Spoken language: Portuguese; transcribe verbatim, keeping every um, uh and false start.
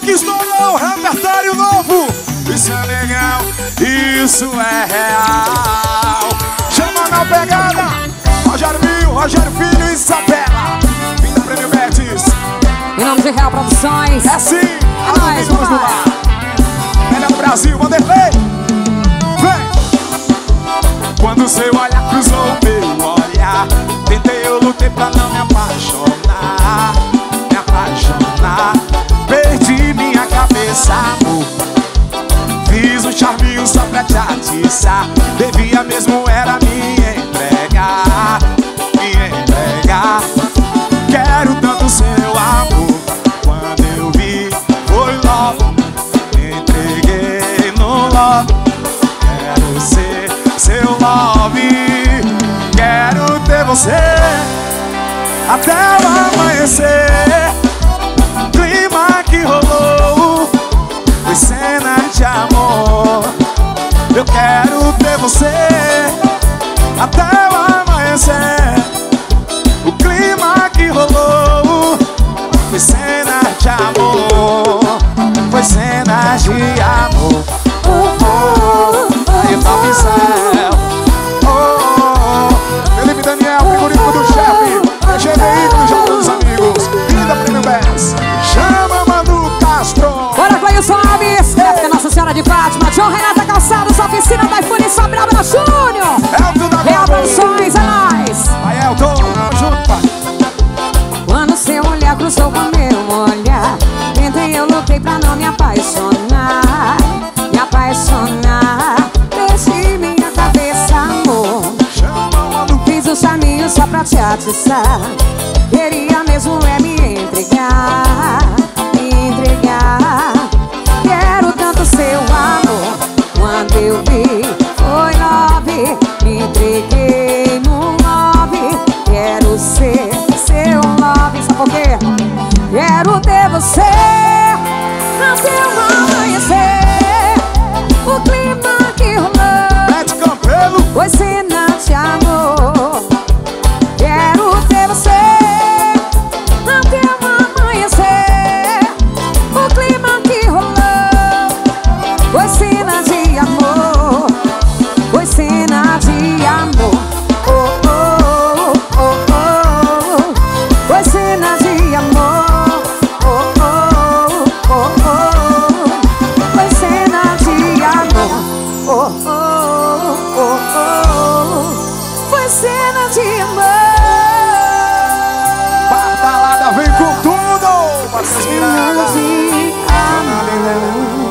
que estourou o repertório novo. Isso é legal, isso é real. Chama na pegada, Rogério Mil, Rogério Filho e Isabela. Vim do Prêmio Betis. Em nome de Real Produções. É sim, é alô, nóis, vamos no bar. Melhor do Brasil, Vanderlei. Vem. Quando seu olhar cruzou o meu olhar, tentei, eu lutei pra não me apaixonar. Me apaixonar. Perdi minha cabeça, amor. Fiz um charminho só pra te atiçar. Devia mesmo era me entregar. Me entregar. Quero tanto seu amor. Quando eu vi, foi logo. Me entreguei no love. Quero ser seu love. Quero ter você até o amanhecer. Clima que rolou foi cena de amor. Eu quero ter você até o amanhecer. O clima que rolou foi cena de amor. Foi cena de amor. Oh, oh, aí eu tava em céu. Oh, oh, oh. Felipe Daniel, figurino do chefe. G D I do Jogo dos Amigos. Vida Prêmio Bess. Chama Manu Castro. Bora, Cleilson Alves. Época Nossa Senhora de Fátima. João Renata Calçados. Oficina da iPhone Sobral na Júnior. Elton da Real Globo. Produções, é nóis. Vai, Elton, tamo junto, pai. Quando seu olhar cruzou com meu olhar, tentei, eu lutei pra não me apaixonar. Me apaixonar. Perdi minha cabeça, amor. Fiz um charminho só pra te atiçar. Queria mesmo é me entregar. Me entregar. Quero tanto seu amor. Quando eu vi, foi love. Me entreguei no love. Quero ser seu love. Sabe por quê? Quero ter você até o amanhecer. O clima que rolou Bete Campelo. foi cena de amor. Quero ter você até o amanhecer. O clima que rolou foi cena de amor. Foi cena de amor. Oh, oh, oh, oh, oh. Foi cena de amor. Oh, oh, oh, oh. Foi cena de amor. Oh, oh, oh, oh. Foi cena de amor. Badalada vem com tudo. Matheus Miranda. Cena de amor.